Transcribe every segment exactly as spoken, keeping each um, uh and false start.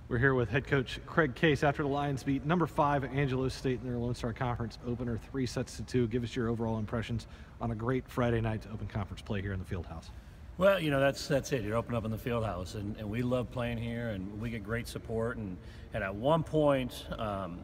We're here with head coach Craig Case after the Lions beat number five Angelo State in their Lone Star Conference opener, three sets to two. Give us your overall impressions on a great Friday night to open conference play here in the Fieldhouse. Well, you know, that's that's it. You're opening up in the Fieldhouse, and, and we love playing here, and we get great support. And, and at one point, um,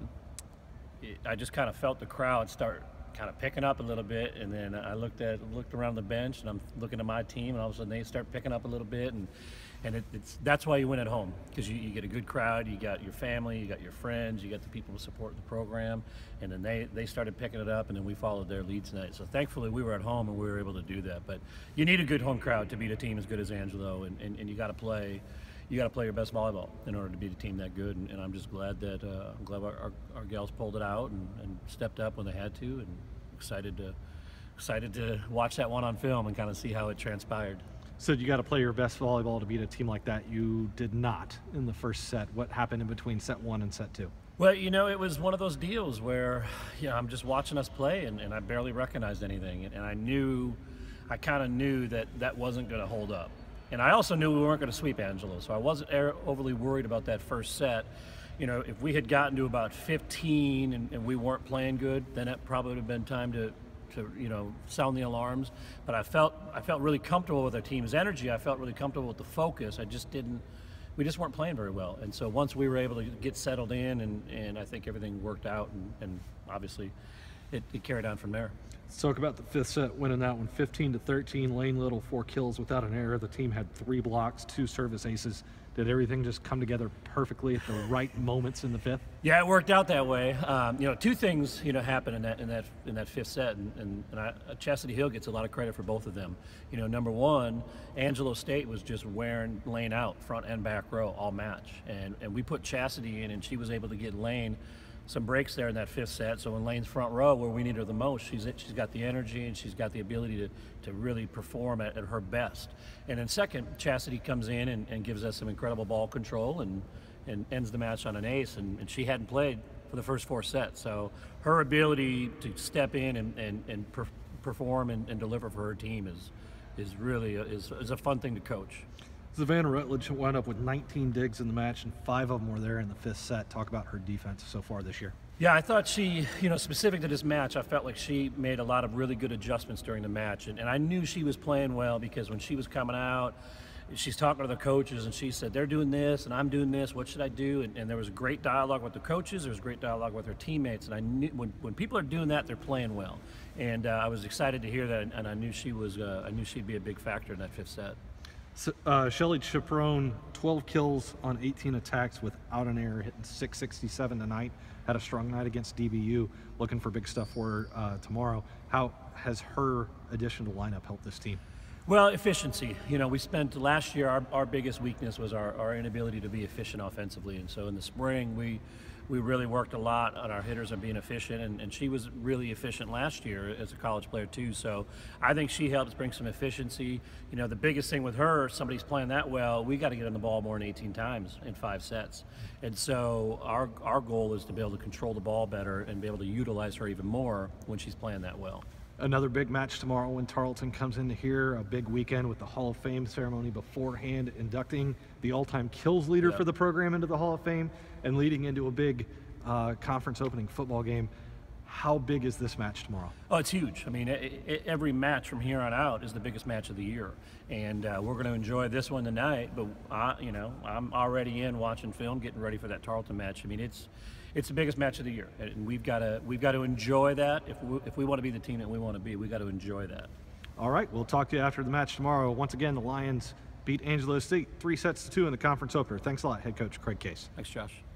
it, I just kind of felt the crowd start kind of picking up a little bit, and then I looked at looked around the bench, and I'm looking at my team, and all of a sudden they start picking up a little bit, and and it, it's that's why you win at home, because you, you get a good crowd, you got your family, you got your friends, you got the people who support the program, and then they they started picking it up, and then we followed their lead tonight. So thankfully we were at home and we were able to do that. But you need a good home crowd to beat a team as good as Angelo, and, and, and you got to play. You got to play your best volleyball in order to beat a team that good, and, and I'm just glad that uh, I'm glad our, our, our gals pulled it out and, and stepped up when they had to, and excited to excited to watch that one on film and kind of see how it transpired. So you got to play your best volleyball to beat a team like that. You did not in the first set. What happened in between set one and set two? Well, you know, it was one of those deals where, you know, I'm just watching us play, and, and I barely recognized anything, and, and I knew, I kind of knew that that wasn't going to hold up. And I also knew we weren't going to sweep Angelo, so I wasn't overly worried about that first set. You know, if we had gotten to about fifteen and, and we weren't playing good, then it probably would have been time to, to, you know, sound the alarms. But I felt I felt really comfortable with our team's energy. I felt really comfortable with the focus. I just didn't, we just weren't playing very well. And so once we were able to get settled in, and, and I think everything worked out, and, and obviously it, it carried on from there. Let's talk about the fifth set, winning that one fifteen to thirteen. Lane Little, four kills without an error. The team had three blocks, two service aces. Did everything just come together perfectly at the right moments in the fifth? Yeah, it worked out that way. Um, you know, two things you know happened in that in that in that fifth set, and, and, and I, Chastity Hill gets a lot of credit for both of them. You know, number one, Angelo State was just wearing Lane out, front and back row, all match, and and we put Chastity in, and she was able to get Lane some breaks there in that fifth set. So in Lane's front row, where we need her the most, she's she's got the energy and she's got the ability to, to really perform at, at her best. And then second, Chastity comes in and, and gives us some incredible ball control and, and ends the match on an ace, and, and she hadn't played for the first four sets. So her ability to step in and, and, and per, perform and, and deliver for her team is is really a, is, is a fun thing to coach. Savannah Rutledge wound up with nineteen digs in the match, and five of them were there in the fifth set. Talk about her defense so far this year. Yeah, I thought she, you know, specific to this match, I felt like she made a lot of really good adjustments during the match. And, and I knew she was playing well, because when she was coming out, she's talking to the coaches, and she said, they're doing this, and I'm doing this, what should I do? And, and there was great dialogue with the coaches, there was great dialogue with her teammates, and I knew when, when people are doing that, they're playing well. And uh, I was excited to hear that, and I knew she was, uh, I knew she'd be a big factor in that fifth set. So, uh, Shelly Chaperone, twelve kills on eighteen attacks without an error, hitting six sixty-seven tonight. Had a strong night against D B U. Looking for big stuff for her uh, tomorrow. How has her addition to lineup helped this team? Well, efficiency. You know, we spent last year, our, our biggest weakness was our, our inability to be efficient offensively. And so in the spring, we we really worked a lot on our hitters and being efficient, and, and she was really efficient last year as a college player too. So I think she helps bring some efficiency. You know, the biggest thing with her, somebody's playing that well, we got to get on the ball more than eighteen times in five sets. And so our, our goal is to be able to control the ball better and be able to utilize her even more when she's playing that well. Another big match tomorrow when Tarleton comes into here, a big weekend with the Hall of Fame ceremony beforehand, inducting the all-time kills leader Yep. for the program into the Hall of Fame, and leading into a big uh, conference opening football game. How big is this match tomorrow? Oh, it's huge. I mean, it, it, every match from here on out is the biggest match of the year, and uh, we're going to enjoy this one tonight. But I, you know, I'm already in watching film, getting ready for that Tarleton match. I mean, it's it's the biggest match of the year, and we've got to we've got to enjoy that. If we, if we want to be the team that we want to be, we got to enjoy that. All right, we'll talk to you after the match tomorrow. Once again, the Lions beat Angelo State three sets to two in the conference opener. Thanks a lot, head coach Craig Case. Thanks, Josh.